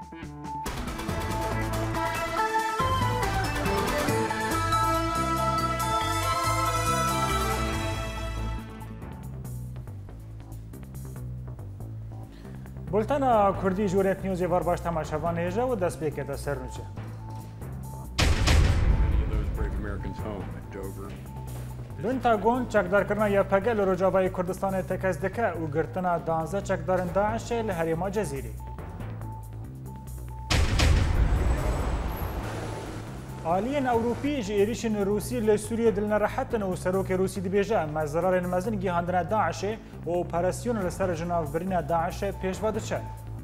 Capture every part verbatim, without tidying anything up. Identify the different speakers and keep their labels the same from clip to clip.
Speaker 1: بولتنا کردی جورت نیوزی وار باش تماشاوان هجا و دست بیکت سر نوچه. پنتاگون چکدار کردن یا پگل رجاوای کردستان تکز دکه و گرتنا دانزه چکدارن داعش لحریم جزیری. آلین اوروپی جیریشن روسی لسوریه دلنا راحتن و سروک روسی دبیجه مزرار مزن گیهاندن داعش و اپراسیون لسر جناف برین داعش پیشواده چه.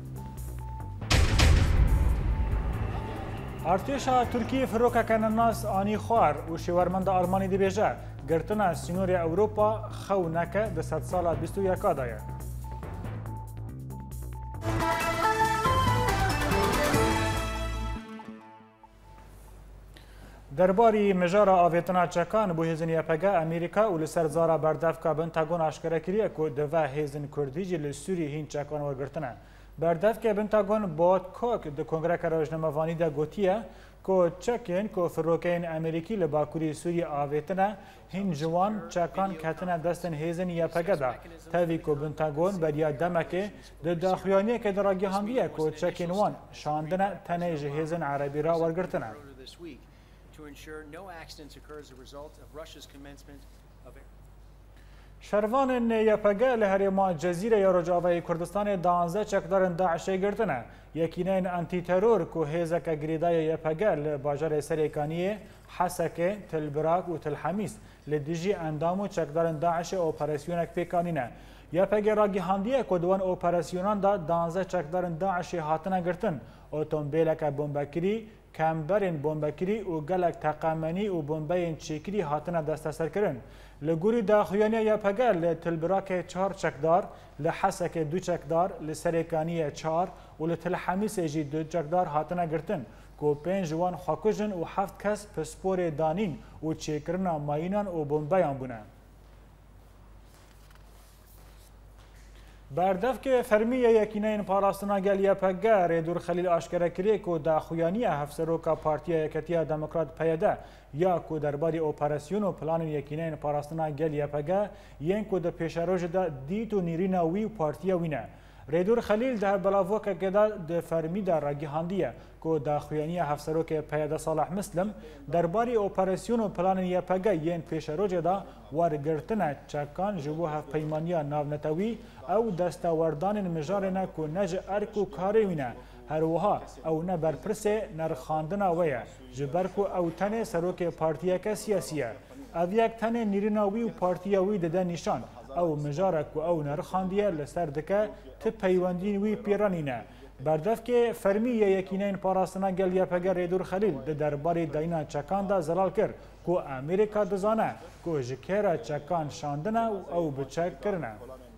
Speaker 1: ارتشا ترکیه فروکه کنن ناس آنی خوار و شورمند آلمانی دبیجه گرتنا سینور اوروپا خو نکه ده ست سال بیست و یک آدایه. درباری مجارا آویتنا چکان بو هیزن یپگه امریکا و لسر زارا بردفکا پنتاگون آشکره کریه که دوه هیزن کردی جل سوری هین چکان ورگرتنه. بردفکه پنتاگون بود کوک ده کنگره کراجنموانی ده گوتیه که چکین که فروکین امریکی لباکوری سوری آویتنه هین جوان چکان کتنه دستن هیزن یپگه ده. تاوی که پنتاگون بریا دمکه ده داخلیانیه که دراگی هندیه که چکین وان شاندنه تنه جهیزن عربی را ورگرتنه.
Speaker 2: to ensure no accidents occur as a result of Russia's commencement of
Speaker 1: شروان یپگه لحرما جزیره یا رجاوی کردستان دانزه چکدارن داعشه گرتنه. یکینین انتی ترور که هیزک گریدای یپگه لباجار سریکانیه حسکه تلبراک و تلحمیس لدیجی اندامو چکدارن داعش اپراسیونک پیکانینه. یپگه را گیهاندیه که دوان اپراسیونان دا دانزه چکدارن داعش هاتنه گرتن. اوتومبیلک بمبکری کمبرین بمبکری و گلک تقامنی و بمبین چیکری هاتنه دست سر کرن. لگوری داخلیانی یپگه لتلبراک چهار چکدار، لحسک دو چکدار، لسریکانی چهار و لتلحمیس جی دو چکدار هاتنه گرتن. که پنج جوان خاکوژن و هفت کس پسپور دانین و چیکرنا ماینان و بمبیان بونه. بردف که فرمی یکینین پاراستنا گل یپگه ریدور خلیل آشکره کری که داخویانی هفسروکا پارتیا یکتیا دموکرات پیده یا که درباری اپراسیون و پلان یکینین پاراستنا گل یپگه ین که ده پیشروج ده دیت و نیرینا وی پارتیا وینه. ریدور خلیل ده بلاوکه که ده فرمی ده راگی هاندیه که داخویانی هفسروک پیده صالح مسلم درباری اپراسیون و پلان یپگه ین پیشروج ده ورگرتنه چکان جبو هف پیمانیا ناونتوی او دستاوردان مجارنه که نج ارک و کاری وینه هر وها او نه برپرسه نرخاندنا ویه جبرکو او تنه سروک پارتیا که سیاسیه او یک تنه نیرناوی و پارتیا وی دده نشان او مجارک و او نرخاندیه لسر دکه ت پیوندین وی پیرانینه. بردف که فرمی یکینین پاراستنا گل یپگه ریدور خلیل ده درباری داینا چکان ده زلال کر که امریکا دزانه که جکره چکان شاندنه او بچک کرنه.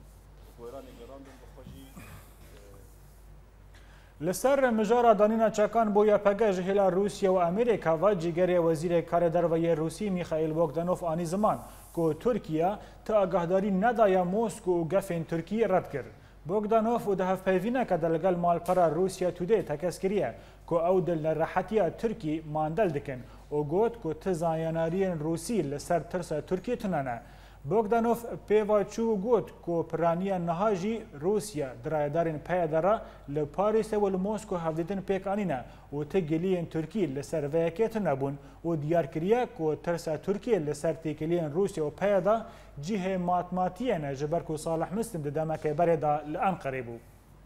Speaker 1: لسر مجارا دانینا چکان بو یپگه جهیلا روسیه و امریکا و جیگری وزیر کار دروی روسی میخائیل بوگدانوف آنی زمان که ترکیه تا آگاهداری ندایا موسکو و گفین ترکیه رد کرد. بوگدانوف و ده پیوینه که دلگل مالپرا روسیه توده تکس کریه که او دل راحتی ترکی ماندل دکن و گوت که تزاینارین روسی لسر ترس ترکیه تنانه. بوگدانوف پیواچو گوت که پرانی نهاجی روسیا درایدارین پیادارا لپاریس و لموسکو هفدیدن پیکانینه و تگلین ترکی لسر ویکیت نبون و دیار کریه که ترس ترکیه لسر تیکلین روسیا و پیادا جیه ماتماتیه جبر که صالح مسلم دمک برده لانقره بو.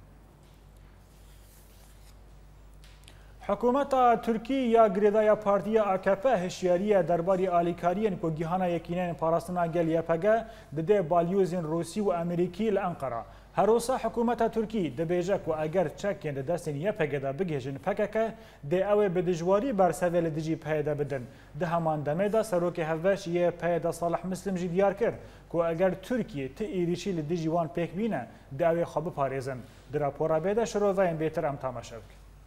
Speaker 1: حکومت ترکی یا گریدای پارتیا آکپ هشیاریه درباری آلیکاریین که گیهانا یکینین پاراستنا گل یپگه دده بالیوزین روسی و امریکی لانقره. هر روزا حکومت ترکی دبیجه که اگر چکین دستین یپگه دا بگیجن پککه ده اوه بدجواری بر سویل دیجی پیدا بدن. ده همان دمه دا سروک هفوش یه پیدا صالح مسلم جی دیار کرد که اگر ترکیه تی ایریشی لدیجی وان پیک بینه ده اوه خواب پاریزن. در راپورا بیده شروع وین بیتر ام تماشا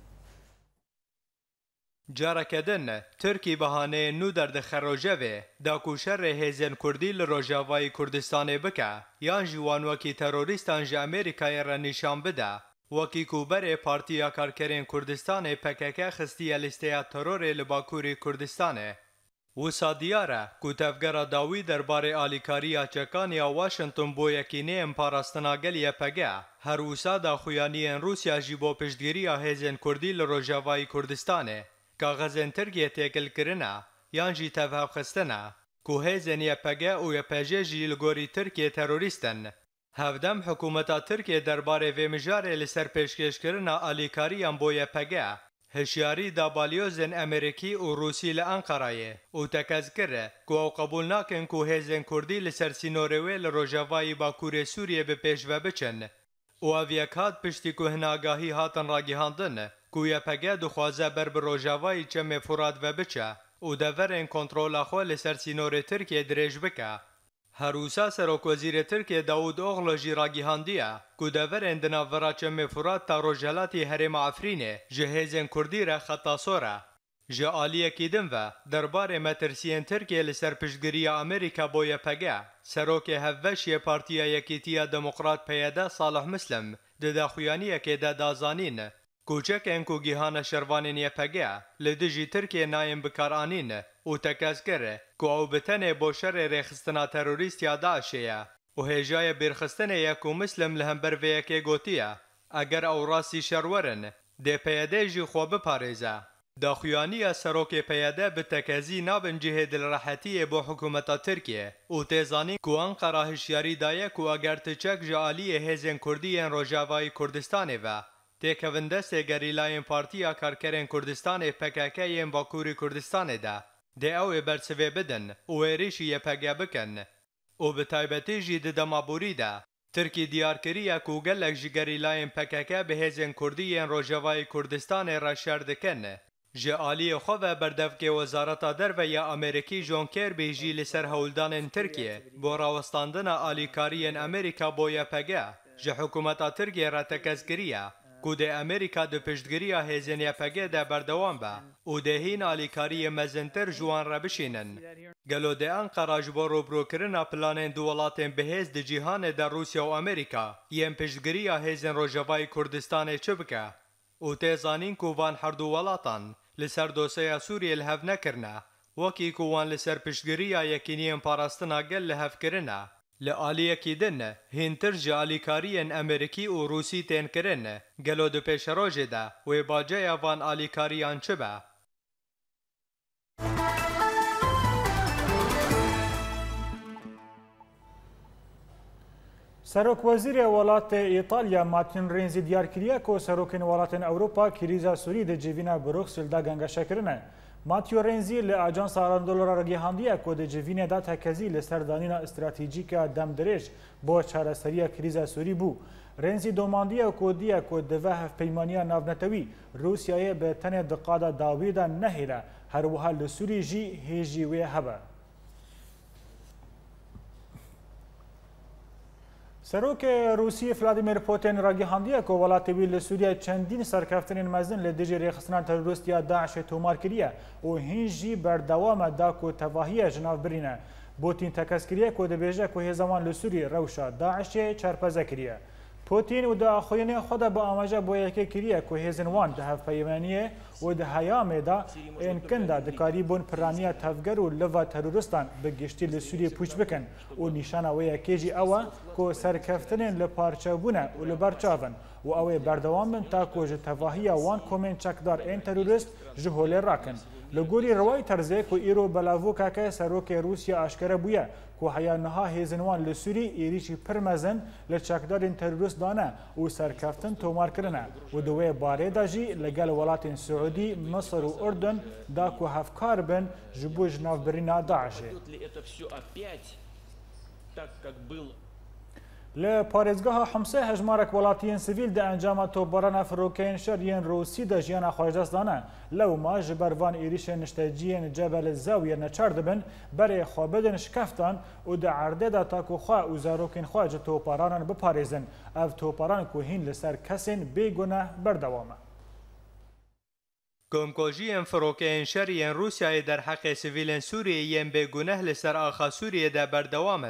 Speaker 3: جارکدن ترکی بهانه نو در دخروجه و دا کوشر هیزن کردی لروجاوای کردستان بکه یان جوان وکی تروریستان جا امریکای را نشان بده وەکی کوبەرێ پارتیا کارکەرێن کوردستانê P K K xistiye lîsteya terorê li Bakurê Kurdistanê. Wisa diyar e ku tevgera dawî derbarê alîkariya çekaniya Washington bo yekîneyên parastina geliyê P G her wisa daxuyaniyên Rûsya jî bo piştgiriya hêzên Kurdî li Rojavayê Kurdistanê kaxezên Tirkiye têkilkirine yan jî tevhevxistin e ku hêzên Y P G û Y P J jî li gorî Tirkiye terorîst in. Hevdem hikûmeta Tirkiye derbarê vê mijarê li ser pêşkêşkirina alîkariyan bo Y P G hişyarî da balyozên Amerîkî û Rûsî li Enqerayê û tekezkir e ku ew qebûl nakin ku hêzên Kurdî li ser sînorê wê li Rojavayê Bakurê Sûriyê bi pêş ve biçin. û ev yek hat piştî ku hinagahî hatin ragîhandin ku Y P G dixwaze ber bi Rojavayê çemê Furat ve biçe û deverên kontrola xwe li ser sînorê Tirkiye dirêj bike. Herûsa Serokwezîrê Tirkiye Dawud Oğlo jî ragîhandiye ku deverên di navbera çemê Furat ta Rojhilatê Herêma Efrînê ji hêzên Kurdî re xetasor e. Ji aliyekî din ve derbarê metirsiyên Tirkiye li ser piştgiriya Amerîka bo Y P G serokê hevveşiyê Partiya Yekîtiya Demokrat P Y D Salih Muslim di daxuyaniyekê de dazanîn koçekên ku gîhana şervanên Y P G li dijî Tirkiye nayên bikaranîn û tekezkir e ku ew bi tenê bo şerê rêxistina terorîst ya Daişê ye û hêjayê bêrxistinê ye ku Muslim li hember vê yekê gotiye eger ew rastî şerwerin dê P Y D jî xwe biparêze. Daxuyaniya serokê P Y D bi tekezî nabin cihê dilrehetiyê bo hikûmeta Tirkiye û têzanîn ku Enqera hişyarî daye ku eger ti çek ji aliyê hêzên Kurdî yên Rojavayê Kurdistanê ve têkevin destê gerîlayên Partiya Karkerên Kurdistanê P K K yên Bakurê Kurdistanê de dê ew ê bersivê bidin û êrişî Y P G bikin. û bi taybetî jî di demaborî de Tirkî diyar kiriye ku gelek ji gerîlayên P K K bi hêzên Kurdî yên Rojavayê Kurdistanê re şer dikin. Ji aliyê xwe ve berdevkê Wezareta Derve ya Amerîkî John Kirby jî li ser hewldanên Tirkiye bo rawestandina alîkariyên Amerîka bo Y P G ji hikûmeta Tirkiye re tekezkiriye ku dê Amerîka di piştgiriya hêzên Y P G de berdewam be û dê hîn alîkariyê mezintir ji wan re bişînin. Gelo dê Enqera ji bo rûbirûkirina planên du welatên bihêz di cîhanê de Rûsya û Amerîka yên piştgiriya hêzên Rojavayê Kurdistanê çi bike û tê zanîn ku van her du welatan li ser dosyeya Sûriyê li hev nekirine wekî ku wan li ser piştgiriya yekîniyên parastina gel li hev kirine. Li aliyekî din hîntir ji alîkariyên Amerîkî û Rûsî tên kirin gelo di pêşerojê de wê baceya van alîkariyan çi be?
Speaker 1: Serokwezîrê welatê Îtalya Martin Renzi diyar kiriye ku serokên welatên Ewropa krîza Sûrî di civîna Bruxelles de gengeşekirine. Matteo Renzi li Ajansa Anadolu re gihandiye ku di civînê de tekezî li ser danîna stratejîka demdirêj bo çareseriya krîza Sûrî bû. Renzi domandiye ku diye ku di ve hevpeymaniya navnetewî Rûsyayê bi tenê di qada dawî de nehêle her wiha li Sûrî jî hêjî wê hebe. Serokê Rûsiyê Vladimir Putin ragihandiye ku welatê wî li Sûriye çendîn serkeftinên mezin li dijî rêxistina teroristiya Daişê tomar kiriye û hîn jî berdewam da ku tevahiye ji nav birîne. Putin tekezkiriye ku dibêje ku hêza wan li Sûrî rewşa Daişê çerpeze kiriye. Putin û di axuyinê xwe de bi amaje bo yekê kiriye ku hêzên wan di hevpeymaniyê û di heyamê de ên kin de dikarî bûn piraniya tevger û liva teroristan bi giştî li Sûriyê pûç bikin û nîşana wê yekê jî ew e ku serkeftinên li parçebûne û li ber çavin û ew ê berdewam bin ta ku ji tevahiya wan komên çekdar ên terorist ji holê rakin. Li gorî rewayê terzê ku îro belavokeke serokê Rûsya aşkere bûye ku heya niha hêzên wan li Sûrî êrişî pir mezin li çekdarên terorist dane û serkeftin tomar kirine û di wê barê de jî li gel welatên Siûdî, Misir û Urdun da ku hevkar bin ji bo ji navbirîna Daişê. Li parêzgeha Himsê hejmarek welatiyên sivîl di encama topbarana firokeyên şer yên Rûsî de jiyana xwejdest dane. Lewma ji ber van êrişên nişteciyên Cebel Zewiyê neçar dibin, berê xwe bidin şikeftan û di erdê de taku xwe û zarokên xwe ji topbaranan biparêzin. Ev topbaran ku hîn li ser kesên bêguneh berdewam e.
Speaker 3: Komkojiyên firokeyên şer yên Rûsyayê derheqê sivîlên Sûriyê yên bêguneh li ser axa Sûriyê de berdewam in.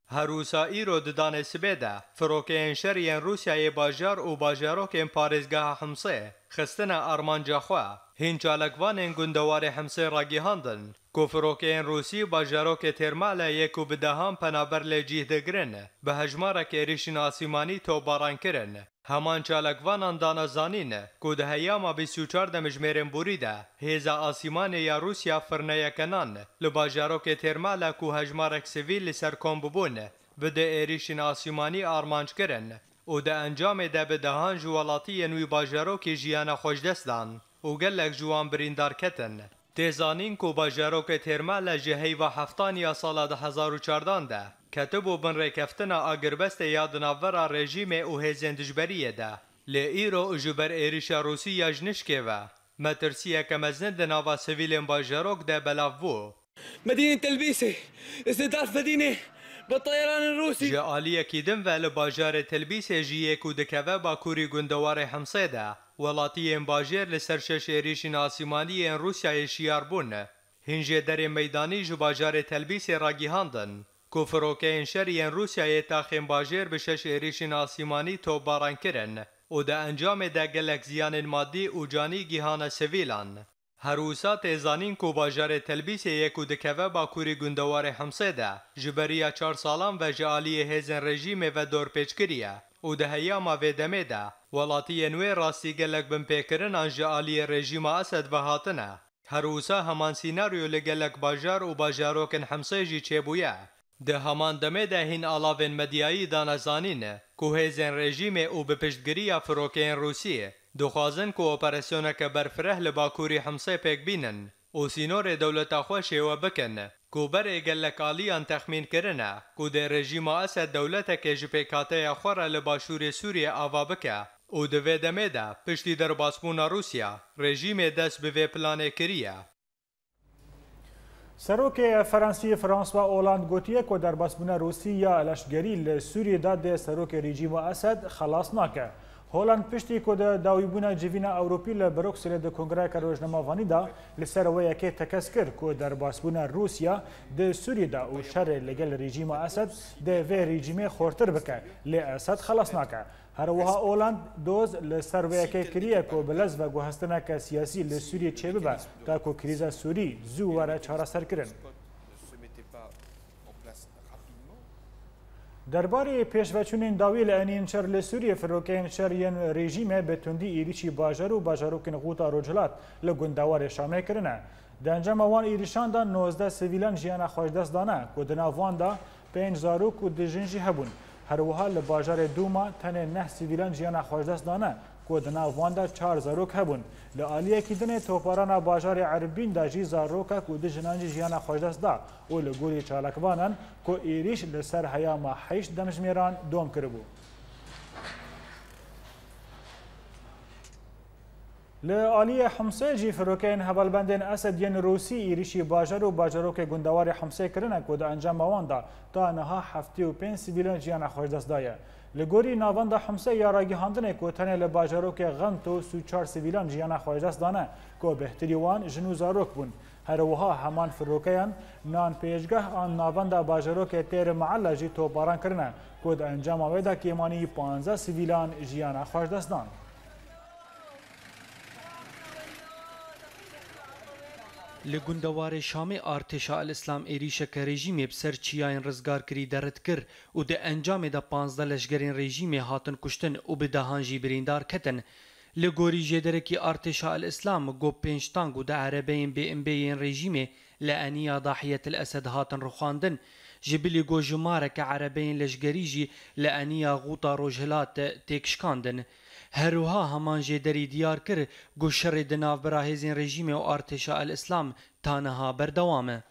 Speaker 3: هروسا ایرو ددان سبیده فروکین شریان روسیای باجار و باجاروکین پارێزگاها حمسێ خستنە ئارمانجا خوا هین چالکوانên گوندەوارê حمسێ ڕاگیهاندن ku firokeyên Rûsî bajarokê Têrmalê yek û bi dehan penaber lê cih digirin bi hejmarek êrişîn asîmanî topbaran kirin. Heman çalekvanan danezanîn ku di heyama bîst û çar demijmêrên borî de hêza asîmanê ya Rûsya firneyekenan li bajarokê Têrmalê ku hejmarek sivîl li ser kom bibûn bi dê êrişîn asîmanî armanc kirin û di encamê de bi dehan ji welatiyên wî bajarokê jiyana xweşdest dan û gelek ji wan birîndar ketin. Têzanîn ku bajarokê Têrmalê ji heyva heftaniya sala du hezar û çardan de ketibû bin rêkeftina agirbestê ya di navbera rejîmê û hêzên dijberiyê de. Lê îro ji ber êrişa Rûsî ya ji nişkê ve metirsiyeke mezin di nava sivîlên bajarok de belav bû.
Speaker 4: مدينة تلبيسة استهداف مدينة بالطيران الروسي.
Speaker 3: Ji aliyekî din ve li bajarê Tilbîsê jî yek û dikeve bakurî gundewarê Hemsê de welatiyên bajêr li ser şeş êrişîn asîmaniyên Rûsyayê şiyar bûn. Hîn jê derê meydanî ji bajarê Telbîsê ragihandin ku firokeyên şeriyên Rûsyayê taxên bajêr bi şeş êrişîn asîmanî topbaran kirin û di encamê de gelek ziyanên maddî û canî gîhane sivîlan. Herûsa têzanîn ku bajarê Telbîsê yek û dikeve bakurî gundewarê Hemsê de ji beriya çar salan ve ji aliyê hêzên rejîmê ve dorpêçkiriye û di heyama vê demê de welatiyên wê rastî gelek binpêkirinan ji aliyê rejîma Esed vehatine. Herûsa heman sînaryo li gelek bajar û bajarokên Hemsê jî çêbûye. Di heman demê de hîn alavên medyayî danezanîn ku hêzên rejîmê û bi piştgiriya firokeyên Rûsî dixwazin ku operasyoneke berfireh li bakurî Hemsê pêk bînin û sînorê dewleta xwe şêwe bikin ku berê gelek aliyan texmîn kirine ku dê rejîma Esed dewletekê ji pêkhateya xwe re li başûrê Sûriyê ava bike û di vê demê de piştî derbasbûna Rûsya rejîmê dest bi vê planê kiriye.
Speaker 1: Serokê Fransî François Hollande gotiye ku derbasbûna Rûsî ya leşgerî li Sûriyê de dê serokê rejîma Esed xelas nake. Hollande piştî ku di dawîbûna civîna Ewropî li Brukselê di Kongreka Rojnamavanî da li ser wê yekê tekez kir ku derbasbûna Rûsya di Sûriyê de û şerê li gel rejîma Esed dê vê rejîmê xortir bike lê Esed xelas nake. Her wiha Hollande doz li ser wê yekê kiriye ku bi lez ve guhestineke siyasî li Sûriyê çêbibe ta ku krîza Sûrî zû were çareserkirin. Derbarê pêşveçûnên dawî li enîn şer li Sûriyê firokeyên şeriyên rejîmê bi tundî êrişî bajar û bajarokên Xuta Rojhilat li gundewarê Şamê kirine. Di encama wan êrişan de nozde sivîlan jiyana xweşdest dane ku di nav wan de pênc zarok û dijin jî hebûn. Her wiha li bajarê Dûma tenê neh sivîlan jiyana xweşdest dane ku di nav wan de çar zarok hebûn. Li aliyekî dinê topbarana bajarê Erbîn de jî zarokek û di jinan jî jiyana xweşdest da û li gorî çalakvanan ku êrîş li ser heyama heşt demijmêran dom kiribû. Li aliyê Hemsê jî firokeyên hevalbendên Esed yên Rûsî êrişî bajar û bajarokê gundewarê Hemsê kirine ku di encama wan da ta niha heftê û pênc sivîlan jiyana xweşdest daye. Li gorî navenda Hemsê ya ragihandinê ku tenê li bajarokê Xemt û sû çar sivîlan jiyana xweşdest dane ku bihtirî wan jin û zarok bûn. Her wiha heman firokeyan nan pêşgeh an navenda bajarokê Têr Meella jî topbaran kirine ku di encama wê de kêmanî panzdeh sivîlan jiyana xweşdest dan.
Speaker 5: Li gundewarê Şamê artêşa El-Îslam êrîşeke rejîmê bi ser çiyayên rizgarkirî deret kir û di encamê de panzdeh leşgerên rejîmê hatin kuştin û bi dehan jî birîndar ketin. Li gorî jêderekî artêşa El-Îslam got pênc tank û di erebeyên bêîmbêyên rejîmê li eniya Dahiyetil Esed hatin rixwandin. Ji bilî got ji mareke erebeyên leşgerî jî li eniya Xuta Rojhilat têk şikandin. Her wiha heman jê derî diyar kir ku şerê di navbera hêzên rejîmê û artêşa El-Îslam ta niha berdewam e.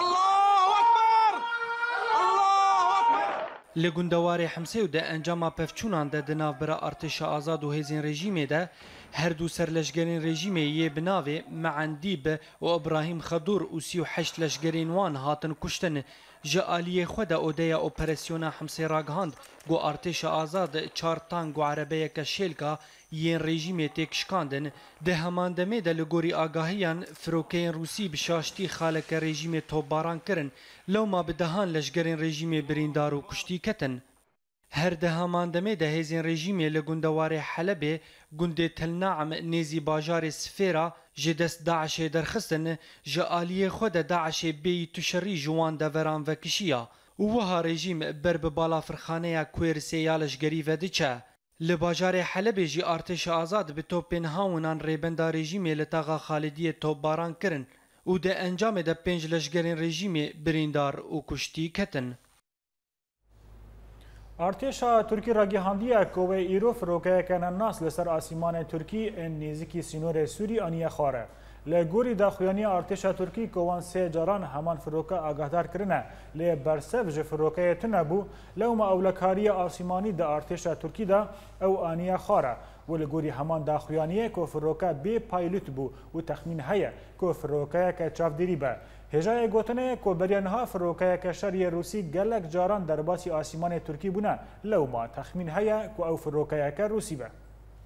Speaker 5: Li gundewarê Hemsê û di encama pevçûnan de di navbera artêşa azad û hêzên rejîmê de هر دو سرلشگرین رژیم یه بناوه معندیب و ابراهیم خدور و سی و هشت لشگرین وان هاتن کشتن جالیه خود اودیا اپراسیون حمسی راگهاند گو ارتش آزاد چار تانگ و عربیه کشیلکا یین رژیم تکشکاندن ده همان دمه ده لگوری آگاهیان فروکین روسی بشاشتی خالک رژیم توباران کرن لو ما بدهان لشگرین رژیم بریندار و کشتی کتن هر ده همان دمه ده هزین رژیم لگندوار حلبه گند تلناعم نیزی باجار سفیرا جدست داعش درخستن جالیه خود داعش بی تشری جوان دوران وکشیا وها رژیم بر به بالا فرخانه کویر سیالش گریوه دچه لباجار حلب جی ارتش آزاد به توپین هاونان ریبندا رژیم لتاغا خالدی توباران کرن و ده انجام ده پنج لشگرین رژیم بریندار و کشتی کتن
Speaker 1: ارتشا ترکی را گیهاندیه که ایرو فروکه کنن ناس لسر آسیمان ترکی ان نیزکی سینور سوری آنیه خاره لگوری داخویانی ارتشا ترکی که وان سه جاران همان فروکه آگاهدار کرنه لی برسف جه فروکه تنبو لو ما اولکاری آسیمانی دا ارتشا ترکی دا او آنیه خاره و لگوری همان داخویانیه که فروکه بی پایلوت بو و تخمین هیه که فروکه که چاف دیری به هجای گوتنه که بریانها فروکه که شری روسی گلک جاران در باسی آسیمان ترکی بونه لو ما تخمین هیه که او فروکه که روسی به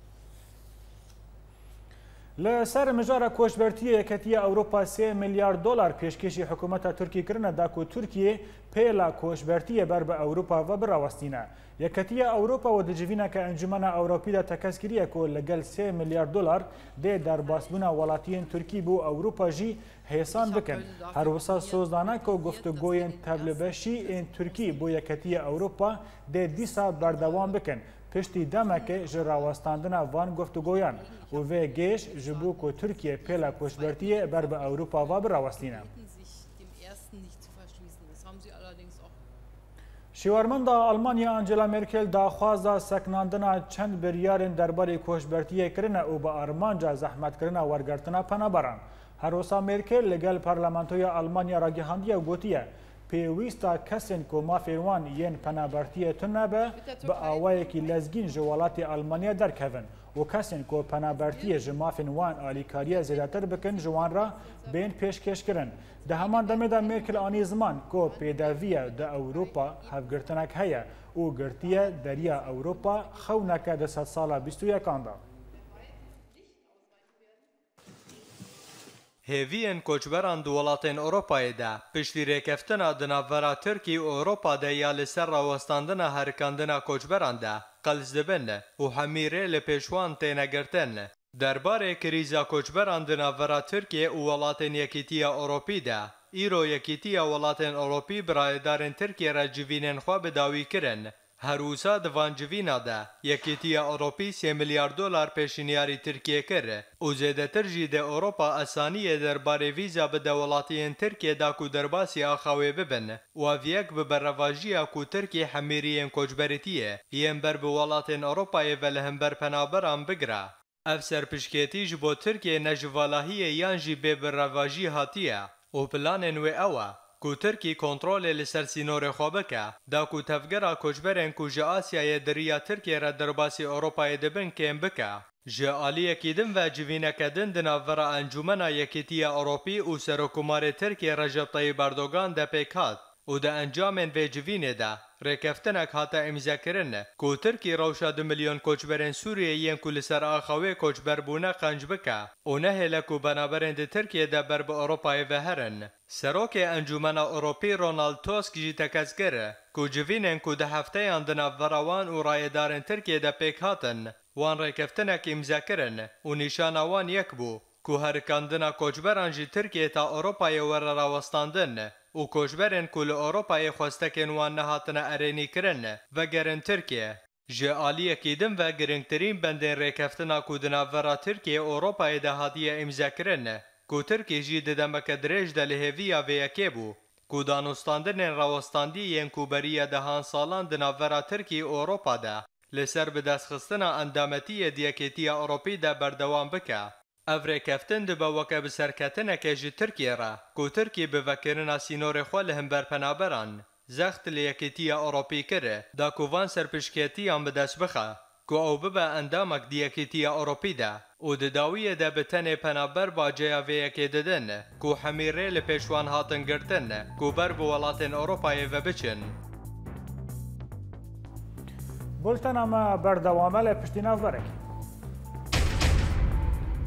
Speaker 1: لسر مجار کوشبرتی یکتی اروپا سه میلیارد دلار پیشکشی حکومت ترکی کرنه دا که ترکیه پیلا کوشبرتی بر به اروپا و براوستینه یکتی اروپا و دجوینه که انجمن اوروپی دا تکسکریه که لگل سه میلیارد دلار ده در باسبون ولاتین ترکی بو اروپا جی حسان بکن هر وسا سوزدانه که گفتگوین تبلبشی این ترکی بو یکتی اروپا ده دیسا بردوام بکن پشتی دمکه جراوستاندن وان گفتگویان و وی گیش جبو که ترکیه پیلا کوشبرتی بر به اروپا و براوستینه شیوارمندا آلمانیا انجلا مرکل داخوازا سکناندنا چند بریارن درباره کوشبرتی کرنه و با آرمانجا زحمت کرنه ورگرتنا پنابران هر وسا مرکل لگل پارلمانتوی آلمانیا را گهاندیه و گوتیه پیویستا کسین که مافیروان ین پنابرتی تنبه به آوائه که لزگین جوالات آلمانیا درکوین و کسین که پنابرتی جمافینوان آلیکاری زیادتر بکن جوان را بین پیشکش کرن ده همان دمه دا مرکل آنی زمان که پیداویه دا اوروپا هفگرتنک هیا و گرتیه دریا اوروپا خونکه ده ست سالا بیست و یکان دا
Speaker 3: هێڤیên کۆچبەران di welatên Ewropayê de piştî rêkeftina di navbera Tirkiye û Ewropa de ya li ser rawestandina herikandina koçberan de qelz dibin û hemîrê li pêşwan têne girtin. Derbarê krîza koçberan di navbera Tirkiye û welatên Yekîtiya Ewropî de, îro Yekîtiya Welatên Ewropî bi rayedarên Tirkiye re civînên xwe bi dawî kirin. Herûsa di van civîna de Yekîtiya Ewropî sê milyar dolar pêşîniyarî Tirkiye kir û zêdetir jî de Ewropa esaniyê derbarê vîza bide welatiyên Tirkiye da ku derbasî axawê bibin û ev yek bi berrevajiya ku Tirkiye hemîriyên koçberetiyê yên ber bi welatên Ewropayê ve li hember penaberan bigire. Ev serpişkêtî ji bo Tirkiye ne ji valahiyê yan jî bê birrevajî hatiye û planên wê ew e ku Tirkî kontrolê li ser sînorê xwe bike, da ku tevgera koçberên ku ji Asyayê diriya Tirkiye re derbasî Ewropayê dibin kêm bike. Ji aliyekî din ve civîneke din di navbera Encûmena Yekîtiya Ewropî û Serokkomarê Tirkiye Recep Tayyip Erdogan de pêk hat û di encamên vê civînê de rêkeftinek hate îmzekirin ku Tirkî rewşa du milyon koçberên Sûriyeyên ku li ser axawê koçber bûne qenc bike û nehêle ku benaberên di Tirkiye de ber bi Ewropayê ve herin. Serokê Encûmena Ewropî Ronald Tusk jî tekez kir ku civînên ku di hefteyan di navbera wan û rayedarên Tirkiye de pêk hatin, wan rêkeftinek îmzekirin û nîşana wan yek bû ku herikandina koçberan jî Tirkiye ta Ewropayê were rawestandin û koçberên ku li Ewropayê xwestekên wan nehatine erênî kirin vegerin Tirkiye. Ji aliyekî din ve girîngtirîn bendên rêkeftina ku di navbera Tirkiye û Ewropayê de hatiye îmzekirin ku Tirkî jî di demeke dirêj de li hêviya vê yekê bû ku danûstandinên rawestandî yên ku beriya dehan salan di navbera Tirkî û Ewropa de li ser bi destxistina endametiyê di Yekîtiya Ewropî de berdewam bike. Ev rêkeftin dibe weke bi serketineke ji Tirkiye re ku Tirkî bi vekirina sînorê xwe li hember penaberan zext li Yekîtiya Ewropî kir da ku van serpişkêtiyan bi dest bixe ku ew bibe endamek di Yekîtiya Ewropî de و د داویه د بتنې پنابر باجیا ویکې ددن کو حمیرې له پېشوان هاتن ګرتن کو بر بو ولاتن اروپای و بچن
Speaker 1: بولتن اما بردوامه له پشتیناف برکی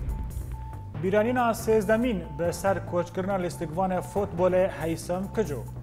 Speaker 1: بیرانینا سیزدمین به سر کوچکرنا لیستگوان فوتبال هیسم کجو